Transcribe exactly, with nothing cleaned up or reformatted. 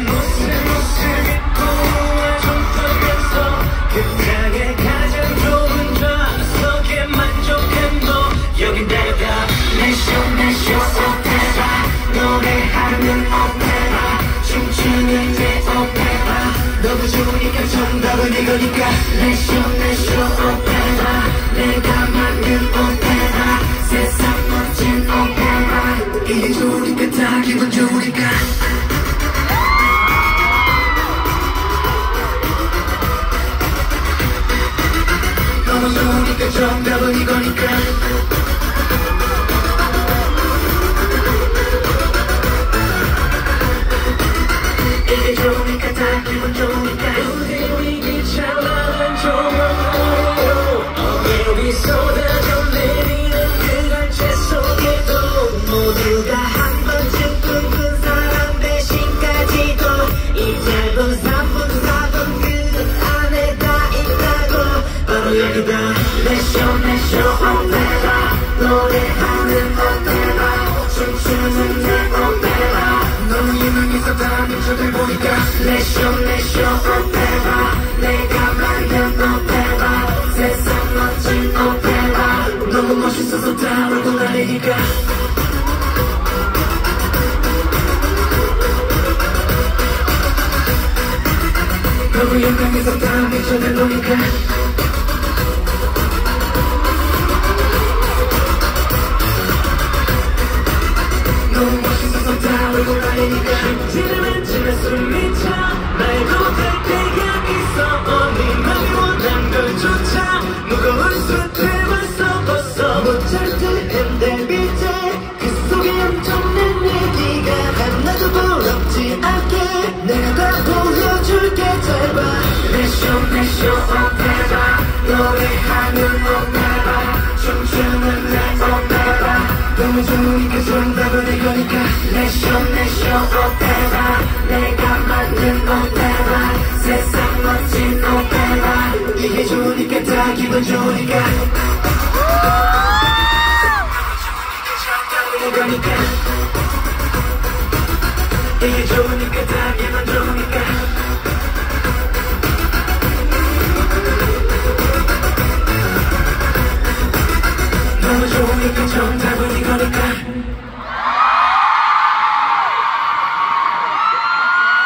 무슨 모습이 보아 좁혀면서 극장의 가장 좋은 좌석에 만족한 너 여긴 내가 내쇼 내쇼 오페라 노래하는 오페라 춤추는 내 오페라 너무 좋으니까 정답은 이거니까 내쇼 내쇼 오페라 내가 만든 오페라 세상 멋진 오페라 이게 좋으니까 다 기분 좋으니까 너무 좋으니까 정답은 이거니까 이게 좋으니까 다 기분 좋으니까 우리 위기 찬란한 조명으로 어깨 위 쏟아져 내리는 그 갈채 속에도 모두가 한 번쯤 꿈꾼 사랑 대신까지도 이 짧은 삼 분 사 분 그 안에 다 있다고 바로 여기다 내쇼 내쇼 오페라 노래하는 오페라 춤추는 내 오페라 너무 유명해서 다 미쳐들 보니까 내쇼 내쇼 오페라 내가 만든 오페라 세상 멋진 오페라 너무 멋있어서 다 울고 날리니까 너무 유명해서 다 미쳐들 보니까 너무 멋있어서 다 울고 날리니까 지르면 지면 숨이 차 말도 될 때가 있어 어디 맘이 원한 걸조차 무거운 숫대만 섞어서 못잘 듯한데 빛에 그 속에 엄청난 얘기가 하나도 부럽지 않게 내가 다 보여줄게 잘 봐 내쇼 내쇼 오페라 노래하는 오페라 춤추는 내 오페라 너무 좋으니까 정답은 이거니까 내쇼 내쇼 오페라 내가 만든 오페라 세상 멋진 오페라 이게 좋으니까 다 기분 좋으니까 정답은 이거니까 이게 좋으니까